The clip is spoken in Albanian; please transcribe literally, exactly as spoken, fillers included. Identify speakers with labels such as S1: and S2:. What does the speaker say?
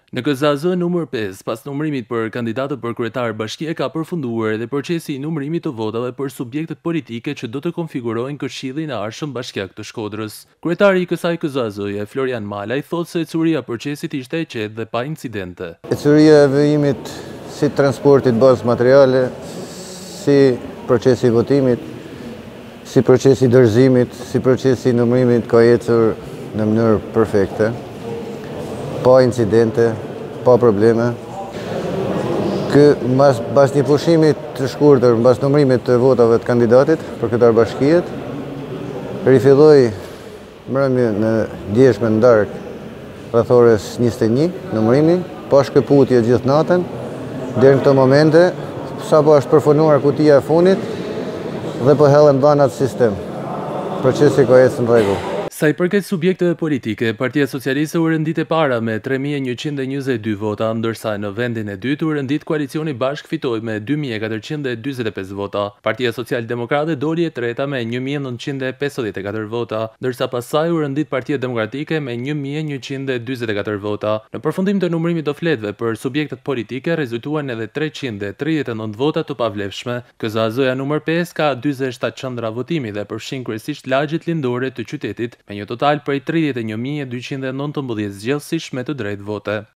S1: Në K Z A Z numër pesë, pas numërimit për kandidatët për kryetar bashkie ka përfunduar edhe procesi i numërimit të votave për subjektet politike që do të konfigurojnë Këshillin e Arshëm Bashkiak të Shkodrës. Kryetari i kësaj K Z A Z-je, Florian Malaj, thotë se ecuria e procesit ishte e qetë dhe pa incidente.
S2: Ecuria e vijimit si transportit bazë materiale, si procesi i votimit, si procesi i dorëzimit, si procesi i numërimit ka ecur në mënyrë perfekte, pa incidente, pa probleme. Kë mbas mbas një pushimi të shkurtër, mbas numërimit të votave të kandidatit për kryetar bashkiet, rifilloi mbrëmje në djeshme në darkë rreth orës njëzet e një numërimi, pa shkëputje gjithë natën, deri në këto momente, sapo është përfunuar kutia e fundit dhe po hellen dhanat sistem. Procesi ka ecë në rregull.
S1: Sa i përket subjekteve politike, Partia Socialiste u rëndit e para me tre mijë e njëqind e njëzet e dy vota, ndërsa në vendin e dytë u rëndit koalicioni bashk fitoi me dy mijë e katërqind e dyzet e pesë vota. Partia Social-Demokrate doli e treta me një mijë e nëntëqind e pesëdhjetë e katër vota, ndërsa pasaj u rëndit Partia Demokratike me një mijë e njëqind e dyzet e katër vota. Në përfundim të numërimit të fletëve për subjektet politike rezultuan edhe treqind e tridhjetë e nëntë vota të pavlefshme. K Z A Z-ja numër pesë ka dyzet e shtatë qendra votimi dhe përfshin kryesisht lagjet lindore të qytetit, me një total prej tridhjetë e një mijë e dyqind e nëntëmbëdhjetë zgjedhësish me të drejtë vote.